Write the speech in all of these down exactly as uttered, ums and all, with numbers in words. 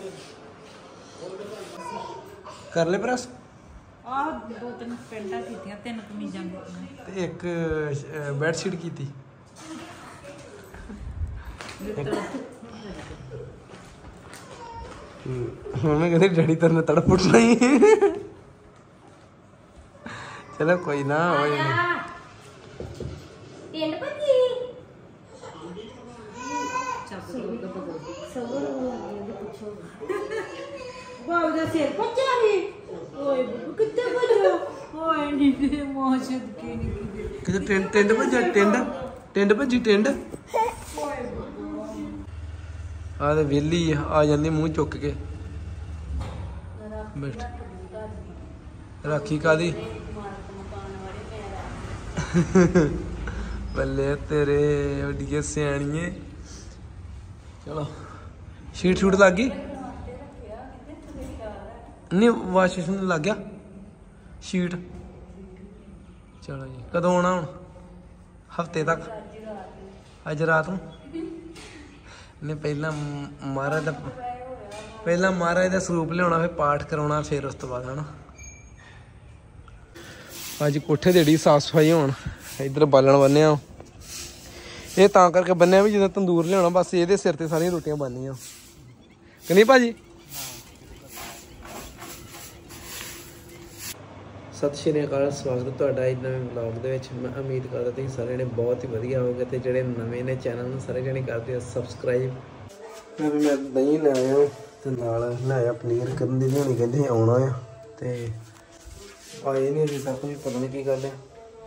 कर ले प्रेस दो तीन पेंटा कीतियां तीन कमीजां कीतियां ते एक बेडशीट की थी मम्मी कहती डैडी तेरे तड़प उठना ही चलो कोई ना सिर पचा ही ओए कितने बजो ओए नी मौजूद की नहीं किते टेंड टेंड भजा टेंड टेंड भजी टेंड आ ते वेली आ जांदी मुंह चुक के बैठ राखी कादी बल्ले तेरे वड्डिए सियाणिए चलो शीट शूट लग गई नहीं वाश बेसिन लग गया शीट चलो जी कदों आना हूँ हफ्ते तक अज रात में नहीं पहला महाराज का पहला महाराज का सरूप लिया फिर पाठ करवाना फिर उस तो बाद है ना अज कोठे देड़ी साफ सफाई हो इधर बालन बन्ने ये तां करके बन्ने भी जो तंदूर लिया बस ये सिर ते सारिया रोटियां बननियां कि नहीं भाजी सत श्री अकाल स्वागत तुहाडा इस नवे व्लॉग दे विच मैं उम्मीद करदा तुसीं सारे जणे बहुत ही वधिया होवोगे ते जिहड़े नवे ने चैनल नूं सारे जणे करदे हो सबसक्राइब मैं भी मैं दही ले आया ते नाल लाया पनीर करन दी होनी कहंदे आउणा आ ते आए नहीं अजे तक भी पता नहीं की गल है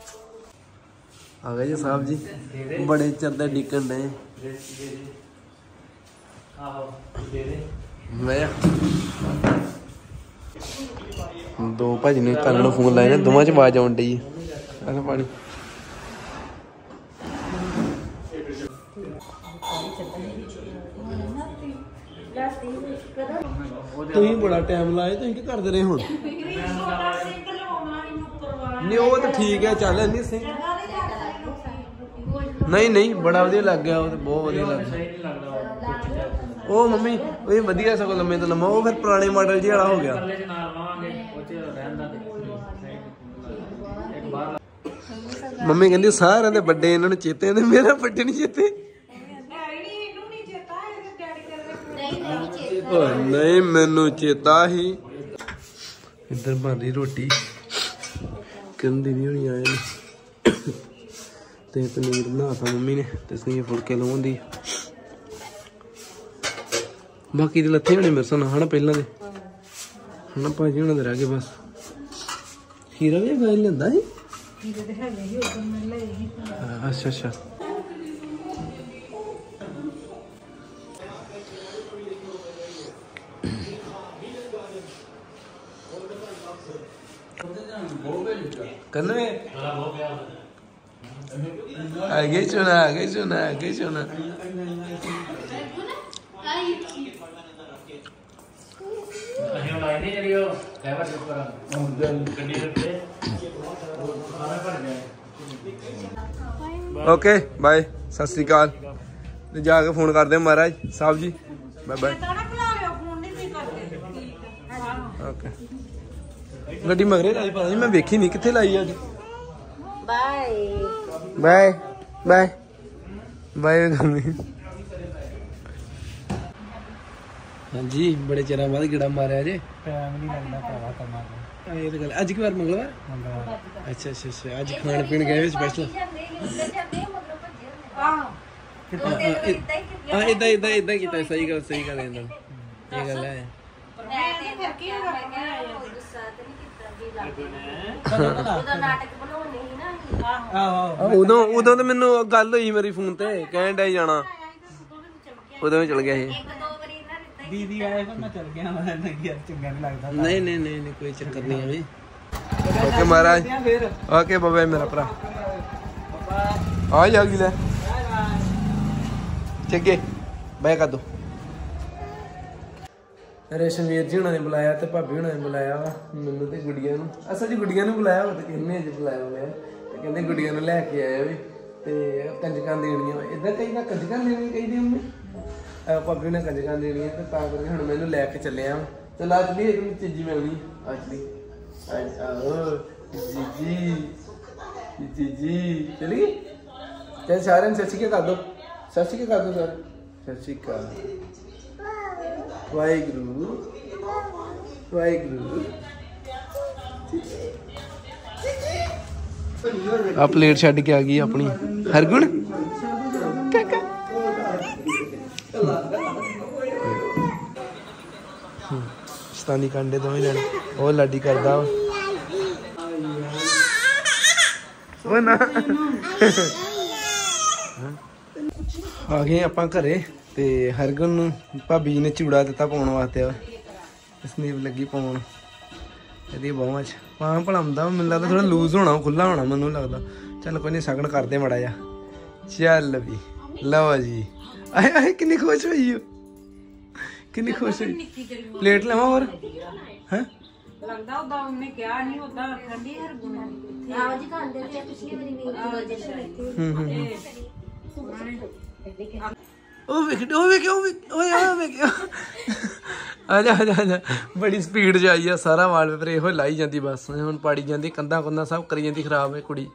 आ गए जी साहब जी बड़े चिर दा डिकन ने मैं दो भाजी ने कल फोन लाए ने दोवां च आवाज आउण डई है पानी तुसीं बड़ा टाइम लाए तुसीं की करदे रहे हुण नहीं वो तो ठीक है चल नहीं सिंह नहीं नहीं बड़ा वधिया लग गया वो तो बहुत वधिया लग गया ओ मम्मी वो वधिया सगों लम्मे तो लम्मा वो फिर पुराने मॉडल जी वाला हो गया मम्मी कहती सारे दे बड़े इन्होंने चेते ने मेरा बड़े नहीं चेते नहीं मैनू चेता ही इधर बन रही रोटी कहती नहीं होनी आए ते पनीर बनाता मम्मी ने ते इसलिए फुलके लाउंदी बाकी तो लत्थे होने मेरे साथ हाँ पहला दे हाँ भाजी होना रह गए बस खीरा भी गाय लिया ही अच्छा अच्छा कन्वे आगे चुना आगे चुना आगे चुना ओके बाय सत श्री अकाल जाके फोन कर दे महाराज साहब जी बाय बाय ओके गड्डी मगरे लाई पता नहीं मैं वेखी नहीं कित्थे लाई अज बाय बाय बाय बाय हाँ जी बड़े चिर बाद गेड़ा मारिया जे टाइम नहीं लगता भरावा करना ये तो गल अज की बार मंगलवार मंगलवार अच्छा अच्छा अच्छा अज खाण पीण गए स्पेशल हां इदा इदा इदा कीता सही गल सही गल इंदा ये गल है उदों उदों तो मैनू गल हुई मेरी फोन ते कहन डे जाना उदों चल गया दीदी आए फिर मैं चल गया चंगा नहीं लगता नहीं नहीं नहीं नहीं कोई चक्कर नहीं है ओके महाराज ओके बाबा मेरा भरा आ जाओगी ले ठीक है बाय कर दो रेशनवीर जी उन्होंने बुलाया तो भाभी उन्होंने बुलाया वा मैनू तो गुड़िया असल जी गुड़िया बुलाया हो तो किन्ने अज बुलाया मैं कहते गुड़िया लैके आया भी तो कंजक देनिया इदा कहीं कंजक लेनी चाहिए मम्मी ਭਾਬੀ ਨੇ ਕੰਜਕਾਂ ਦੇਣੀਆਂ ਤੇ ਤਾਂ ਕਰਕੇ ਹੁਣ ਮੈਨੂੰ ਲੈ ਕੇ ਚੱਲਿਆ। ਚਲ ਅੱਜ ਵੀ ਇੱਕ ਚੀਜ਼ੀ ਮਿਲਣੀ ਅੱਜ ਦੀ ਅੱਜ ਆਓ ਜੀ ਜੀ ਜੀ ਚਲੀ ਚੱਲ ਸਾਰਿਆਂ ਨੂੰ ਸਤਿ ਸ਼੍ਰੀ ਅਕਾਲ ਕਰ ਦੋ ਸਤਿ ਸ਼੍ਰੀ ਅਕਾਲ ਕਰ ਦੋ ਸਰ ਸਤਿ ਸ਼੍ਰੀ ਅਕਾਲ ਵਾਹਿਗੁਰੂ ਵਾਹਿਗੁਰੂ। ਆ ਪਲੇਟ ਛੱਡ ਕੇ ਆ ਗਈ ਆਪਣੀ ਹਰਗੁਣ ਕਾਕਾ ਸਤਾਨੀ ਕਾਂਡੇ ਦੋਵੇਂ ਜਣੇ ਉਹ ਲਾਡੀ ਕਰਦਾ ਉਹ ਨਾ ਆ ਗਏ ਆਪਾਂ ਘਰੇ ਤੇ ਹਰਗੁਣ ਨੂੰ ਭਾਬੀ ਨੇ ਚੂੜਾ ਦਿੱਤਾ ਪਾਉਣ ਵਾਸਤੇ ਸੰਦੀਪ ਲੱਗੀ ਪਾਉਣ ਇਹਦੀ ਬਾਹਾਂ 'ਚ ਬਾਹਾਂ ਭਲਾਉਂਦਾ ਮੈਨੂੰ ਲੱਗਦਾ ਥੋੜਾ ਲੂਜ਼ ਹੋਣਾ ਖੁੱਲਾ ਹੋਣਾ ਮੈਨੂੰ ਲੱਗਦਾ। ਚੱਲ ਕੋਈ ਨਹੀਂ ਸ਼ਗਨ ਕਰਦੇ ਮਾੜਾ ਜਿਹਾ ਚੱਲ ਵੀ ਲਓ ਜੀ ਆਏ ਆਏ ਕਿੰਨੀ ਖੁਸ਼ ਹੋਈ ਕਿੰਨੀ ਖੁਸ਼ ਹੋਈ ਪਲੇਟ ਲਵਾਂ ਹੋਰ ਹੈ ਲੱਗਦਾ ਉਹਦਾ ਉਹਨੇ ਕਿਹਾ ਨਹੀਂ ਉਹਦਾ ਠੰਡੀ ਹਰਗੁਣ ਆਓ ਜੀ ਖਾਂਦੇ ਤੇ ਪਿਛਲੀ ਵਾਰੀ ਵੀ ਹੂੰ ਹੂੰ ਉਹ ਵੇਖ ਉਹ ਵੇਖ ਉਹ ਵੇਖ ਓਏ ਆ ਵੇਖ ਆ ਜਾ ਆ ਜਾ ਬੜੀ ਸਪੀਡ 'ਚ ਆਈ ਆ ਸਾਰਾ ਵਾਲਪੇਪਰ ਇਹੋ ਲਾਈ ਜਾਂਦੀ ਬਸ ਹੁਣ ਪਾੜੀ ਜਾਂਦੀ ਕੰਧਾਂ ਕੁੰਧਾਂ ਸਭ ਕਰੀ ਜਾਂਦੀ ਖਰਾਬ ਹੈ ਕੁੜੀ।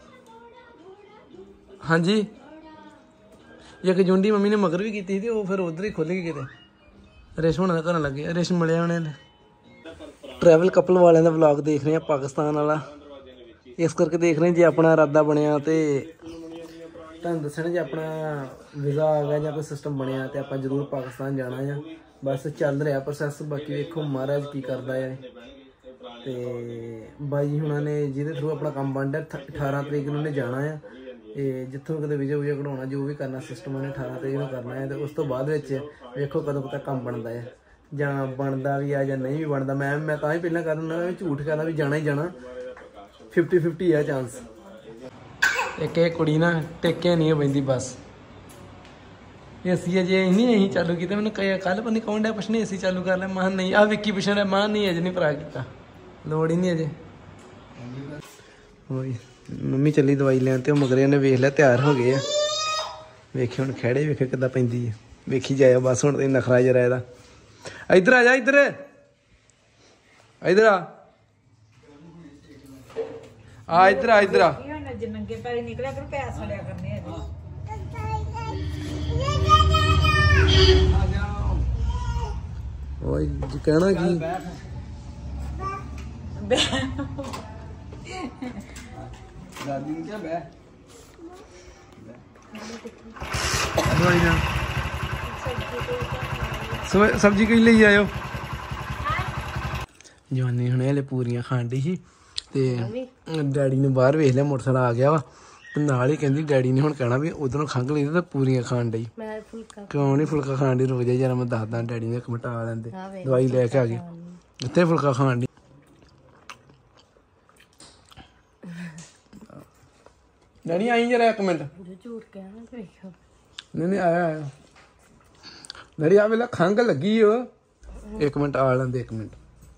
ਹਾਂਜੀ ਇੱਕ ਜੁੰਡੀ ਮੰਮੀ ਨੇ ਮਗਰ ਵੀ ਕੀਤੀ ਸੀ ਉਹ ਫਿਰ ਉਧਰ ਹੀ ਖੁੱਲ ਗਈ ਕਿਤੇ ਰਿਸ਼ ਹੋਣਾ ਦਾ ਘਰ ਲੱਗੇ ਰਿਸ਼ ਮਿਲਿਆ ਉਹਨੇ ਟਰੈਵਲ ਕਪਲ ਵਾਲਿਆਂ ਦਾ ਵਲੌਗ ਦੇਖ ਰਹੇ ਆ ਪਾਕਿਸਤਾਨ ਵਾਲਾ ਇਸ ਕਰਕੇ ਦੇਖ ਰਹੇ ਜੇ ਆਪਣਾ ਇਰਾਦਾ ਬਣਿਆ ਤੇ ਤੁਹਾਨੂੰ ਦੱਸਣਾ ਜੇ ਆਪਣਾ ਵੀਜ਼ਾ ਆ ਗਿਆ ਜਾਂ ਕੋਈ ਸਿਸਟਮ ਬਣਿਆ ਤੇ ਆਪਾਂ ਜ਼ਰੂਰ ਪਾਕਿਸਤਾਨ ਜਾਣਾ ਆ। ਬਸ ਚੱਲ ਰਿਹਾ ਪ੍ਰੋਸੈਸ ਬਾਕੀ ਵੇਖੋ ਮਹਾਰਾਜ ਕੀ ਕਰਦਾ ਹੈ। ਤੇ ਬਾਈ ਹੁਣਾਂ ਨੇ ਜਿਹਦੇ ਥਰੂ ਆਪਣਾ ਕੰਮ ਬਣਦਾ ਅਠਾਰਾਂ ਤਰੀਕ ਨੂੰ ਉਹਨੇ ਜਾਣਾ ਆ ਇਹ ਜਿੱਥੋਂ ਕਿਤੇ ਵੀਜ਼ਾ ਵੀਜ਼ਾ ਕਢਾਉਣਾ ਜੋ ਵੀ ਕਰਨਾ ਸਿਸਟਮ ਉਹਨੇ ਅਠਾਰਾਂ ਤਰੀਕ ਨੂੰ ਕਰਨਾ ਹੈ ਤੇ ਉਸ ਤੋਂ ਬਾਅਦ ਵਿੱਚ ਵੇਖੋ ਕਦੋਂ ਤੱਕ ਕੰਮ ਬਣਦਾ ਹੈ ਜਾਂ ਬਣਦਾ ਵੀ ਆ ਜਾਂ ਨਹੀਂ ਵੀ ਬਣਦਾ। ਮੈਂ ਮੈਂ ਤਾਂ ਹੀ ਪਹਿਲਾਂ ਕਹਿ ਦਿੰਦਾ ਮੈਂ ਝੂਠ ਕਹਿੰਦਾ ਵੀ ਜਾਣਾ ਹੀ ਜਾਣਾ ਫਿਫਟੀ ਫਿਫਟੀ ਆ ਚਾਂਸ। ਇੱਕ ਇਹ ਕੁੜੀ ਨਾ ਟੇਕੇ ਨਹੀਂ ਪੈਂਦੀ ਬਸ ਏਸੀ ਅਜੇ ਨਹੀਂ ਅਸੀਂ ਚਾਲੂ ਕੀਤਾ ਮੈਨੂੰ ਕੱਲ ਪਤਾ ਨਹੀਂ ਕੌਣ ਡਿਆ ਪੁੱਛਣੇ ਏਸੀ ਚਾਲੂ ਕਰ ਲਿਆ ਮਾਂ ਨਹੀਂ ਆਹ ਵਿੱਕੀ ਪੁੱਛਣ ਡਿਆ ਮਾਂ ਨਹੀਂ ਅਜੇ ਨਹੀਂ ਭਰਾ ਕੀਤਾ ਲੋੜ ਹੀ ਨਹੀਂ ਅਜੇ। ਹੋਈ ਮੰਮੀ ਚੱਲੀ ਦਵਾਈ ਲੈਣ ਤੇ ਉਹ ਮਗਰੇ ਨੇ ਵੇਖ ਲਿਆ ਤਿਆਰ ਹੋ ਗਏ ਆ ਵੇਖੀ ਹੁਣ ਖਹਿੜੇ ਵੇਖੇ ਕਿੱਦਾਂ ਪੈਂਦੀ ਹੈ ਵੇਖੀ ਜਾਇਆ ਬਸ ਹੁਣ ਤੇ ਨਖਰਾ ਜਰਾ ਇਹਦਾ। ਇੱਧਰ ਆ ਜਾ ਇੱਧਰ ਇੱਧਰ ਆ ਆ ਇੱਧਰ ਆ ਇੱਧਰ ਆ ਨੰਗੇ ਪੈਰੀ ਨਿਕਲਿਆ ਕਰ ਪੈਸ ਫੜਿਆ ਕਰਨੇ ਓਏ ਜੀ ਕਹਿਣਾ ਕੀ ਦਾਦੀ ਨੂੰ ਕਿਹਾ ਬੈ ਸਬਜ਼ੀ ਕਈ ਲਈ ਆਇਓ ਜਵਾਨੀ ਹੁਣ ਹਲੇ ਪੂਰੀਆਂ ਖਾਣ ਡਈ ਸੀ ਤੇ ਡੈਡੀ ਨੇ ਬਾਹਰ ਵੇਖ ਲਿਆ ਮੋਟਰਸਾਈਕਲ ਆ ਗਿਆ ਵਾ ਤੇ ਨਾਲ ਹੀ ਕਹਿੰਦੀ ਡੈਡੀ ਨੇ ਹੁਣ ਕਹਿਣਾ ਵੀ ਉਧਰੋਂ ਖੰਘ ਲਈ ਤਾਂ ਪੂਰੀਆਂ ਖਾਣ ਡਈ ਕਿਉਂ ਨੀ ਫੁਲਕਾ ਖਾਣ ਡਈ ਰੁਕ ਜਾ ਯਾਰ ਮੈਂ ਦੱਸਦਾ ਡੈਡੀ ਨੇ ਇੱਕ ਮਿੰਟ ਆ ਲੈਂਦੇ ਦਵਾਈ ਲੈ ਕੇ ਆ ਗਏ ਇੱਥੇ ਫੁਲਕਾ ਖਾਣ ਡਈ ਡੈਡੀ ਆਈ ਜਰਾ ਇੱਕ ਮਿੰਟ ਨਹੀਂ ਨਹੀਂ ਆਇਆ ਆਇਆ ਡੈਡੀ ਆ ਵੇਲਾ ਖੰਘ ਲੱਗੀ ਓ ਇੱਕ ਮਿੰਟ ਆ ਲੈਂਦੇ ਇੱਕ ਮਿੰਟ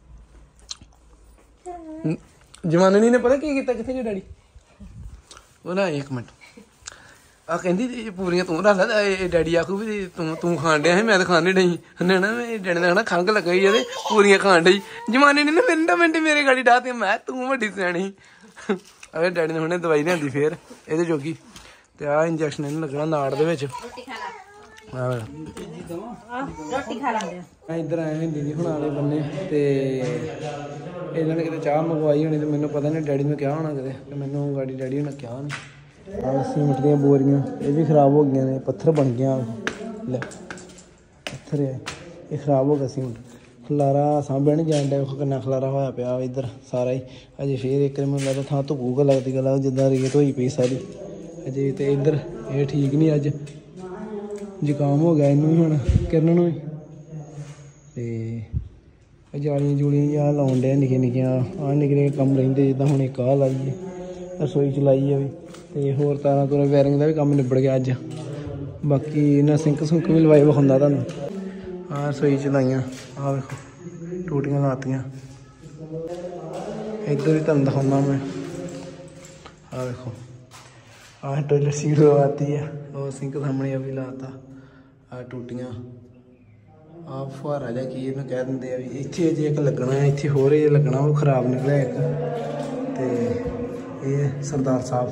ਜਵਾਨੀ ਨੇ ਪਤਾ ਕੀ ਕੀਤਾ ਕਿੱਥੇ ਗਏ ਡੈਡੀ ਉਹ ਨਾ ਇੱਕ ਮਿੰਟ ਆ ਕਹਿੰਦੀ ਪੂਰੀਆਂ ਤੂੰ ਰੱਖ ਲੈ ਇਹ ਡੈਡੀ ਆਖੂ ਵੀ ਤੂੰ ਤੂੰ ਖਾਣ ਡਿਆ ਸੀ ਮੈਂ ਤਾਂ ਖਾਣ ਨਹੀਂ ਡਈ ਨਾ ਨਾ ਮੈਂ ਡੈਡੀ ਦਾ ਖਾਣਾ ਖੰਘ ਲੱਗੀ ਇਹਦੇ ਪੂਰੀਆਂ ਖਾਣ ਡਈ ਜਵਾਨੀ ਨੇ ਨਾ ਮਿੰਟ ਮਿੰਟ ਮੇਰੇ ਗਾੜੀ ਡਾਹ ਤੇ ਮੈਂ ਤੂੰ ਵੱਡੀ ਸਿਆਣੀ ਅਰੇ ਡੈਡੀ ਨੇ ਹੁਣੇ ਦਵਾਈ ਲਿਆਂਦੀ ਫੇਰ ਇਹਦੇ ਜੋਗੀ ਤੇ ਆਹ ਇੰਜੈਕਸ਼ਨ ਇਹਨੂੰ ਲੱਗਣਾ ਨਾੜ ਦੇ ਵਿੱਚ ਰੋਟੀ ਖਾ ਲਾਂਗੇ ਇੱਧਰ ਆਏ ਹੁੰਦੀ ਜੀ ਹੁਣ ਆਲੇ ਬੰਨੇ ਤੇ ਇਹਨਾਂ ਨੇ ਕਿਤੇ ਚਾਹ ਮੰਗਵਾਈ ਹੋਣੀ ਤੇ ਮੈਨੂੰ ਪਤਾ ਨਹੀਂ ਡੈਡੀ ਨੂੰ ਕਿਹਾ ਹੋਣਾ ਕਿਤੇ ਤੇ ਮੈਨੂੰ ਗਾੜੀ ਡੈਡੀ ਨੇ ਕਿਹਾ ਨਹੀਂ। ਆਹ ਸੀਮਟ ਦੀਆਂ ਬੋਰੀਆਂ ਇਹ ਵੀ ਖਰਾਬ ਹੋ ਗਈਆਂ ਨੇ ਪੱਥਰ ਬਣ ਗਿਆ ਲੈ ਪੱਥਰ ਹੈ ਇਹ ਖਰਾਬ ਹੋ ਗਿਆ ਸੀਮਟ ਖਲਾਰਾ ਸਾਂਭਿਆ ਨਹੀਂ ਜਾਣ ਡਿਆ ਕਿੰਨਾ ਖਲਾਰਾ ਹੋਇਆ ਪਿਆ ਇੱਧਰ ਸਾਰਾ ਹੀ ਅਜੇ ਫੇਰ ਇੱਕ ਮੈਨੂੰ ਲੱਗਦਾ ਥਾਂ ਧੁੱਪੂਗਾ ਲੱਗਦੀ ਗੱਲ ਜਿੱਦਾਂ ਰੇਤ ਹੋਈ ਪਈ ਸਾਰੀ ਅਜੇ ਤੇ ਇੱਧਰ ਇਹ ਠੀਕ ਨਹੀਂ ਅੱਜ ਜ਼ੁਕਾਮ ਹੋ ਗਿਆ ਇਹਨੂੰ ਵੀ ਹੁਣ ਕਿਰਨ ਨੂੰ ਵੀ ਤੇ ਜਾਲੀਆਂ ਜੂਲੀਆਂ ਜਾਂ ਲਾਉਣ ਡਿਆ ਨਿੱਕੀਆਂ ਨਿੱਕੀਆਂ ਆਹ ਨਿੱਕੇ ਕੰਮ ਰਹਿੰਦੇ ਜਿੱਦਾਂ ਹੁਣ ਇੱਕ ਆਹ ਲਾਈਏ ਰਸੋਈ ਚ ਲਾਈ ਆ ਵੀ ਤੇ ਹੋਰ ਤਾਰਾਂ ਤੂਰਾਂ ਵਾਇਰਿੰਗ ਦਾ ਵੀ ਕੰਮ ਨਿਬੜ ਗਿਆ ਅੱਜ ਬਾਕੀ ਇਹਨਾਂ ਸਿੰਕ ਸੁੰਕ ਵੀ ਲਵਾਏ ਵਿਖਾਉਂਦਾ ਤੁਹਾਨੂੰ ਆਹ ਰਸੋਈ ਚ ਲਾਈਆਂ ਆਹ ਵੇਖੋ ਟੂਟੀਆਂ ਲਾਤੀਆਂ ਇੱਧਰ ਵੀ ਤੁਹਾਨੂੰ ਦਿਖਾਉਂਦਾ ਮੈਂ ਆਹ ਵੇਖੋ ਆਹ ਟੋਇਲਟ ਸੀਟ ਲਵਾਤੀ ਆ ਉਹ ਸਿੰਕ ਸਾਹਮਣੇ ਆ ਵੀ ਲਾਤਾ ਆ ਟੂਟੀਆਂ ਆ ਫੁਹਾਰਾ ਜਿਹਾ ਕੀ ਇਹਨੂੰ ਕਹਿ ਦਿੰਦੇ ਆ ਵੀ ਇੱਥੇ ਜੇ ਇੱਕ ਲੱਗਣਾ ਹੈ, ਇੱਥੇ ਹੋਰ ਇਹ ਲੱਗਣਾ ਉਹ ਖਰਾਬ ਨਿਕਲਿਆ ਇੱਕ। ਤੇ ਇਹ ਸਰਦਾਰ ਸਾਹਿਬ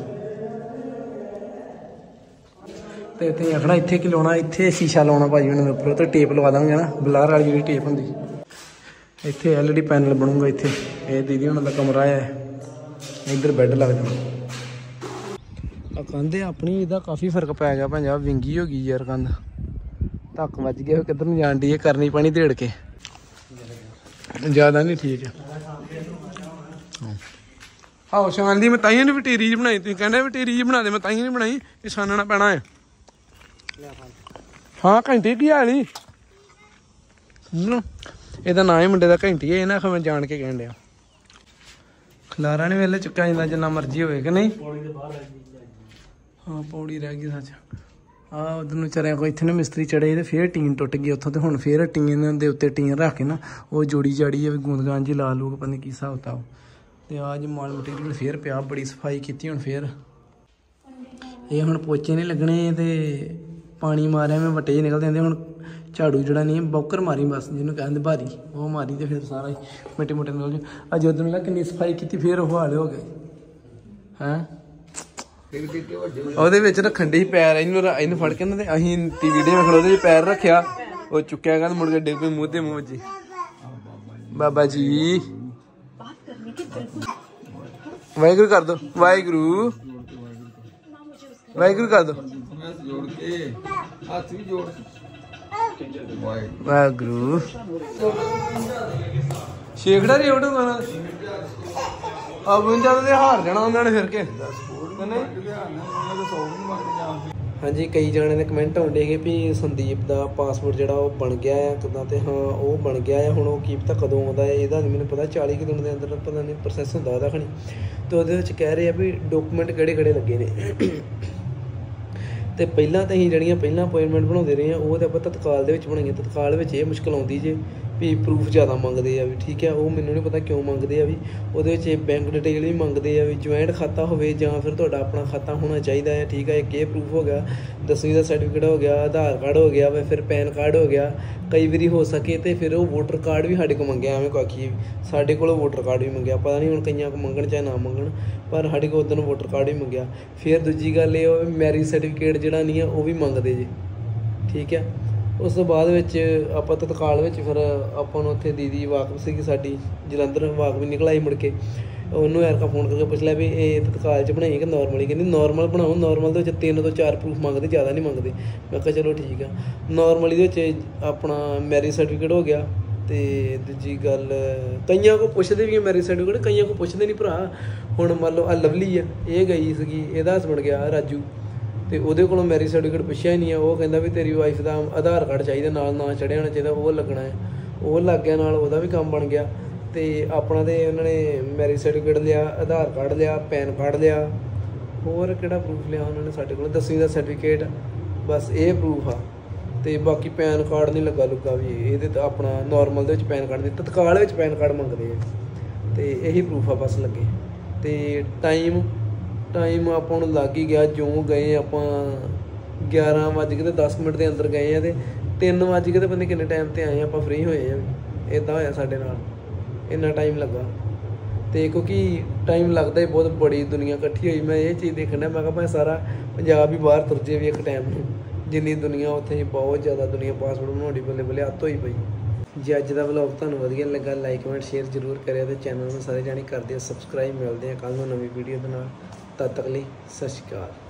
ਤੇ ਇੱਥੇ ਆਖਣਾ ਇੱਥੇ ਕੀ ਲਾਉਣਾ, ਇੱਥੇ ਸ਼ੀਸ਼ਾ ਲਾਉਣਾ ਭਾਜੀ ਉਹਨਾਂ ਦੇ ਉੱਪਰ ਤੇ ਟੇਪ ਲਵਾ ਦਾਂਗੇ ਨਾ, ਬਲਾਰ ਵਾਲੀ ਜਿਹੜੀ ਟੇਪ ਹੁੰਦੀ। ਇੱਥੇ ਐਲ ਈ ਡੀ ਪੈਨਲ ਬਣੂਗਾ ਇੱਥੇ। ਇਹ ਦੀਦੀ ਉਹਨਾਂ ਦਾ ਕਮਰਾ ਹੈ, ਇੱਧਰ ਬੈੱਡ ਲੱਗ ਜਾਣਾ। ਆ ਕੰਧ ਆਪਣੀ ਇਹਦਾ ਕਾਫੀ ਫਰਕ ਪੈ ਗਿਆ ਭਾਂਜਾ, ਵਿੰਗੀ ਹੋ ਗਈ ਯਾਰ ਕੰਧ, ਧੱਕ ਵੱਜ ਗਿਆ ਕਿੱਧਰ ਨੂੰ ਜਾਣ ਦੀ ਇਹ ਕਰਨੀ ਪੈਣੀ ਢੇੜ ਕੇ, ਜ਼ਿਆਦਾ ਨਹੀਂ ਠੀਕ ਹੈ। ਆਹੋ ਸ਼ਾਨ ਦੀ ਮੈਂ ਤਾਈਆਂ ਨੇ ਵਟੇਰੀ ਜਿਹੀ ਬਣਾਈ, ਤੁਸੀਂ ਕਹਿੰਦੇ ਵਟੇਰੀ ਜਿਹੀ ਬਣਾ ਦੇ, ਮੈਂ ਤਾਈਆਂ ਨਹੀਂ ਬਣਾਈ, ਇਹ ਛਾਨਣਾ ਪੈਣਾ ਹੈ। ਹਾਂ ਘੰਟੀ ਕੀ ਹਾਲ ਨੀ, ਇਹਦਾ ਨਾਂ ਹੀ ਮੁੰਡੇ ਦਾ ਘੰਟੀ ਹੈ, ਇਹ ਨਾ ਮੈਂ ਜਾਣ ਕੇ ਕਹਿਣ ਡਿਆ। ਖਲਾਰਾ ਨਹੀਂ ਵੇਲੇ ਚੁੱਕਿਆ ਜਾਂਦਾ ਜਿੰਨਾ ਮਰਜ਼ੀ ਹੋਵੇ ਕਿ ਨਹੀਂ। ਹਾਂ ਪੌੜੀ ਰਹਿ ਗਈ ਸੱਚ। ਆਹ ਉਧਰ ਨੂੰ ਚਰਿਆ ਕੋਈ ਇੱਥੇ ਨਾ ਮਿਸਤਰੀ ਚੜੇ ਤੇ ਫੇਰ ਟੀਨ ਟੁੱਟ ਗਈ ਉੱਥੋਂ, ਤੇ ਹੁਣ ਫੇਰ ਟੀਨ ਦੇ ਉੱਤੇ ਟੀਨ ਰੱਖ ਕੇ ਨਾ ਉਹ ਜੋੜੀ ਜਾੜੀ ਹੈ ਗੂੰਦ ਜੀ ਲਾ ਲੂਗਾ, ਪਤਾ ਨਹੀਂ ਕੀ ਹਿਸਾਬ ਕਿਤਾਬ। ਤੇ ਆਹ ਜੀ ਮਾਲ ਮਟੀਰੀਅਲ ਫੇਰ ਪਿਆ, ਬੜੀ ਸਫਾਈ ਕੀਤੀ ਹੁਣ ਫੇਰ। ਇਹ ਹੁਣ ਪੋਚੇ ਨਹੀਂ ਲੱਗਣੇ ਤੇ ਪਾਣੀ ਮਾਰਿਆ ਮੈਂ ਵੱਟੇ ਜਿਹੇ ਨਿਕਲਦੇ ਜਾਂਦੇ। ਹੁਣ ਝਾੜੂ ਜਿਹੜਾ ਨਹੀਂ ਬੌਕਰ ਮਾਰੀ ਬਸ, ਜਿਹਨੂੰ ਕਹਿੰਦੇ ਭਾਰੀ, ਉਹ ਮਾਰੀ ਤੇ ਫਿਰ ਸਾਰਾ ਹੀ ਮਿੱਟੇ ਮੁੱਟੇ ਨਿਕਲ ਜੂ। ਅੱਜ ਉਦੋਂ ਨਾਲ ਕਿੰਨੀ ਸਫਾਈ ਕੀਤੀ ਫੇਰ ਉਹ ਹਾਲ ਹੋ ਗਏ ਹੈਂ। ਉਹਦੇ ਵਿੱਚ ਰੱਖਣ ਦੇ ਪੈਰ, ਇਹਨੂੰ ਇਹਨੂੰ ਫੜ ਕੇ ਨਾ ਤੇ ਅਸੀਂ ਵੀਡੀਓ ਵੇਖਣ ਉਹਦੇ ਚ ਪੈਰ ਰੱਖਿਆ, ਉਹ ਚੁੱਕਿਆ ਕਹਿੰਦਾ ਮੁੜ ਕੇ ਡਿੱਗ ਪਈ ਮੂੰਹ ਤੇ ਮੂੰਹ ਜੀ। ਬਾਬਾ ਜੀ ਵਾਹਿਗੁਰੂ ਕਰ ਦੋ, ਵਾਹਿਗੁਰੂ ਵਾਹਿਗੁਰੂ ਕਰ ਦੋ, ਵਾਹਿਗੁਰੂ। ਸ਼ੇਖੜਾ ਰੀ ਉਹਨੂੰ ਗਾਣਾ ਆ ਬੁੰਜਾ ਤੇ ਹਾਰ ਜਾਣਾ ਉਹਨਾਂ ਨੇ ਫਿਰ ਕੇ। ਹਾਂਜੀ ਕਈ ਜਣਿਆਂ ਦੇ ਕਮੈਂਟ ਆਉਂਦੇ ਕਿ ਵੀ ਸੰਦੀਪ ਦਾ ਪਾਸਪੋਰਟ ਜਿਹੜਾ ਉਹ ਬਣ ਗਿਆ ਆ ਕਿੱਦਾਂ, ਤੇ ਹਾਂ ਉਹ ਬਣ ਗਿਆ ਆ। ਹੁਣ ਉਹ ਕੀ ਪਤਾ ਕਦੋਂ ਆਉਂਦਾ ਹੈ, ਇਹਦਾ ਨਹੀਂ ਮੈਨੂੰ ਪਤਾ। ਚਾਲੀ ਕੁ ਦਿਨ ਦੇ ਅੰਦਰ ਪਤਾ ਨਹੀਂ ਪ੍ਰੋਸੈਸ ਹੁੰਦਾ ਉਹਦਾ ਖਣੀ। ਤੇ ਉਹਦੇ ਵਿੱਚ ਕਹਿ ਰਹੇ ਆ ਵੀ ਡਾਕੂਮੈਂਟ ਕਿਹੜੇ ਕਿਹੜੇ ਲੱਗੇ ਨੇ। ਤੇ ਪਹਿਲਾਂ ਤਾਂ ਅਸੀਂ ਜਿਹੜੀਆਂ ਪਹਿਲਾਂ ਅਪੋਇੰਟਮੈਂਟ ਬਣਾਉਂਦੇ ਰਹੇ ਹਾਂ ਉਹ ਤਾਂ ਆਪਾਂ ਤਤਕਾਲ ਦੇ ਵਿੱਚ ਬਣਾਈਆਂ। ਤਤਕਾਲ ਵਿੱਚ ਇਹ ਮੁਸ਼ਕਿਲ ਆਉਂਦੀ ਜੇ ਵੀ ਪ੍ਰੂਫ ਜ਼ਿਆਦਾ ਮੰਗਦੇ ਆ ਵੀ, ਠੀਕ ਹੈ। ਉਹ ਮੈਨੂੰ ਨਹੀਂ ਪਤਾ ਕਿਉਂ ਮੰਗਦੇ ਆ ਵੀ। ਉਹਦੇ ਵਿੱਚ ਬੈਂਕ ਡਿਟੇਲ ਵੀ ਮੰਗਦੇ ਆ ਵੀ, ਜੁਆਇੰਟ ਖਾਤਾ ਹੋਵੇ ਜਾਂ ਫਿਰ ਤੁਹਾਡਾ ਆਪਣਾ ਖਾਤਾ ਹੋਣਾ ਚਾਹੀਦਾ ਹੈ, ਠੀਕ ਹੈ। ਇੱਕ ਇਹ ਪ੍ਰੂਫ ਹੋ ਗਿਆ, ਦਸਵੀਂ ਦਾ ਸਰਟੀਫਿਕੇਟ ਹੋ ਗਿਆ, ਆਧਾਰ ਕਾਰਡ ਹੋ ਗਿਆ, ਫਿਰ ਪੈਨ ਕਾਰਡ ਹੋ ਗਿਆ। ਕਈ ਵਾਰੀ ਹੋ ਸਕੇ ਤਾਂ ਫਿਰ ਉਹ ਵੋਟਰ ਕਾਰਡ ਵੀ ਸਾਡੇ ਕੋਲ ਮੰਗਿਆ। ਐਵੇਂ ਕਾਖੀ ਸਾਡੇ ਕੋਲ ਵੋਟਰ ਕਾਰਡ ਵੀ ਮੰਗਿਆ, ਪਤਾ ਨਹੀਂ ਹੁਣ ਕਈਆਂ ਕੋਲ ਮੰਗਣ ਚਾਹੇ ਨਾ ਮੰਗਣ, ਪਰ ਸਾਡੇ ਕੋਲ ਉੱਧਰ ਵੋਟਰ ਕਾਰਡ ਵੀ ਮੰਗਿਆ। ਫਿਰ ਦੂਜੀ ਗੱਲ ਇਹ ਉਹ ਮੈਰਿਜ ਸਰਟੀਫਿਕੇਟ ਜਿਹੜਾ ਨਹੀਂ ਆ ਉਹ ਵੀ ਮੰਗਦੇ ਜੀ, ਠੀਕ ਹੈ। ਉਸ ਤੋਂ ਬਾਅਦ ਵਿੱਚ ਆਪਾਂ ਤਤਕਾਲ ਵਿੱਚ ਫਿਰ ਆਪਾਂ ਨੂੰ ਉੱਥੇ ਦੀਦੀ ਵਾਕਫ ਸੀਗੀ ਸਾਡੀ, ਜਲੰਧਰ ਵਾਕਫ ਨਿਕਲ ਆਈ। ਮੁੜ ਕੇ ਉਹਨੂੰ ਐਰਕਾ ਫੋਨ ਕਰਕੇ ਪੁੱਛ ਲਿਆ ਵੀ ਇਹ ਤਤਕਾਲ 'ਚ ਬਣਾਈ ਕਿ ਨੋਰਮਲੀ, ਕਹਿੰਦੀ ਨੋਰਮਲ ਬਣਾਓ। ਨੋਰਮਲ ਦੇ ਵਿੱਚ ਤਿੰਨ ਤੋਂ ਚਾਰ ਪ੍ਰੂਫ ਮੰਗਦੇ, ਜ਼ਿਆਦਾ ਨਹੀਂ ਮੰਗਦੇ। ਮੈਂ ਕਿਹਾ ਚਲੋ ਠੀਕ ਆ। ਨੋਰਮਲੀ ਦੇ ਵਿੱਚ ਆਪਣਾ ਮੈਰਿਜ ਸਰਟੀਫਿਕੇਟ ਹੋ ਗਿਆ। ਅਤੇ ਦੂਜੀ ਗੱਲ ਕਈਆਂ ਕੋਲ ਪੁੱਛਦੇ ਵੀ ਆ ਮੈਰਿਜ ਸਰਟੀਫਿਕੇਟ, ਕਈਆਂ ਕੋਲ ਪੁੱਛਦੇ ਨਹੀਂ ਭਰਾ। ਹੁਣ ਮੰਨ ਲਓ ਆ ਲਵਲੀ ਆ, ਇਹ ਗਈ ਸੀਗੀ, ਇਹਦਾ ਹਸਬੈਂਡ ਗਿਆ ਰਾਜੂ, ਤੇ ਉਹਦੇ ਕੋਲੋਂ ਮੈਰਿਜ ਸਰਟੀਫਿਕੇਟ ਪੁੱਛਿਆ ਹੀ ਨਹੀਂ ਆ। ਉਹ ਕਹਿੰਦਾ ਵੀ ਤੇਰੀ ਵਾਈਫ ਦਾ ਆਧਾਰ ਕਾਰਡ ਚਾਹੀਦਾ, ਨਾਲ ਨਾਂ ਚੜ੍ਹਿਆ ਹੋਣਾ ਚਾਹੀਦਾ, ਉਹ ਲੱਗਣਾ ਹੈ। ਉਹ ਲੱਗ ਗਿਆ ਨਾਲ, ਉਹਦਾ ਵੀ ਕੰਮ ਬਣ ਗਿਆ। ਅਤੇ ਆਪਣਾ ਤਾਂ ਉਹਨਾਂ ਨੇ ਮੈਰਿਜ ਸਰਟੀਫਿਕੇਟ ਲਿਆ, ਆਧਾਰ ਕਾਰਡ ਲਿਆ, ਪੈਨ ਕਾਰਡ ਲਿਆ, ਹੋਰ ਕਿਹੜਾ ਪ੍ਰੂਫ ਲਿਆ ਉਹਨਾਂ ਨੇ ਸਾਡੇ ਕੋਲ, ਦਸਵੀਂ ਦਾ ਸਰਟੀਫਿਕੇਟ, ਬਸ ਇਹ ਪ੍ਰੂਫ ਆ। ਅਤੇ ਬਾਕੀ ਪੈਨ ਕਾਰਡ ਨਹੀਂ ਲੱਗਾ ਲੁੱਗਾ ਵੀ ਇਹਦੇ ਤਾਂ ਆਪਣਾ ਨੋਰਮਲ ਦੇ ਵਿੱਚ ਪੈਨ ਕਾਰਡ ਦੇ, ਤਤਕਾਲ ਵਿੱਚ ਪੈਨ ਕਾਰਡ ਮੰਗਦੇ ਆ। ਅਤੇ ਇਹੀ ਪ੍ਰੂਫ ਆ ਬਸ ਲੱਗੇ। ਅਤੇ ਟਾਈਮ ਟਾਈਮ ਆਪਾਂ ਨੂੰ ਲੱਗ ਹੀ ਗਿਆ। ਜਿਉਂ ਗਏ ਆਪਾਂ ਗਿਆਰਾਂ ਵੱਜ ਕੇ ਤੇ ਦਸ ਮਿੰਟ ਦੇ ਅੰਦਰ ਗਏ ਆ, ਅਤੇ ਤਿੰਨ ਵੱਜ ਕੇ ਤੇ ਪਤਾ ਨਹੀਂ ਕਿੰਨੇ ਟਾਈਮ 'ਤੇ ਆਏ ਆਪਾਂ ਫ੍ਰੀ ਹੋਏ ਆ। ਇੱਦਾਂ ਹੋਇਆ ਸਾਡੇ ਨਾਲ, ਇੰਨਾ ਟਾਈਮ ਲੱਗਾ। ਅਤੇ ਕਿਉਂਕਿ ਟਾਈਮ ਲੱਗਦਾ ਹੀ ਬਹੁਤ, ਬੜੀ ਦੁਨੀਆ ਇਕੱਠੀ ਹੋਈ। ਮੈਂ ਇਹ ਚੀਜ਼ ਦੇਖਣਾ, ਮੈਂ ਕਿਹਾ ਭਾਵੇਂ ਸਾਰਾ ਪੰਜਾਬ ਹੀ ਬਾਹਰ ਤੁਰ ਜੇ ਵੀ ਇੱਕ ਟਾਈਮ ਨੂੰ, ਜਿੰਨੀ ਦੁਨੀਆ ਉੱਥੇ ਹੀ ਬਹੁਤ ਜ਼ਿਆਦਾ ਦੁਨੀਆ ਪਾਸਪੋਰਟ ਬਣਾਉਣੀ ਬੱਲੇ ਬੱਲੇ ਹੱਥ ਹੋਈ ਪਈ। ਜੇ ਅੱਜ ਦਾ ਵਲੌਗ ਤੁਹਾਨੂੰ ਵਧੀਆ ਲੱਗਾ ਲਾਈਕ ਕਮੈਂਟ ਸ਼ੇਅਰ ਜ਼ਰੂਰ ਕਰਿਓ, ਅਤੇ ਚੈਨਲ ਨੂੰ ਸਾਰੇ ਜਾਣੇ ਕਰ ਦਿਓ ਸਬਸਕ੍ਰਾਈਬ। ਮਿਲਦੇ ਹਾਂ ਕੱਲ੍ਹ ਨੂੰ ਨਵੀਂ ਵੀਡੀਓ ਦੇ ਨਾਲ, ਤਦ ਤੱਕ ਲਈ ਸਤਿ ਸ਼੍ਰੀ ਅਕਾਲ।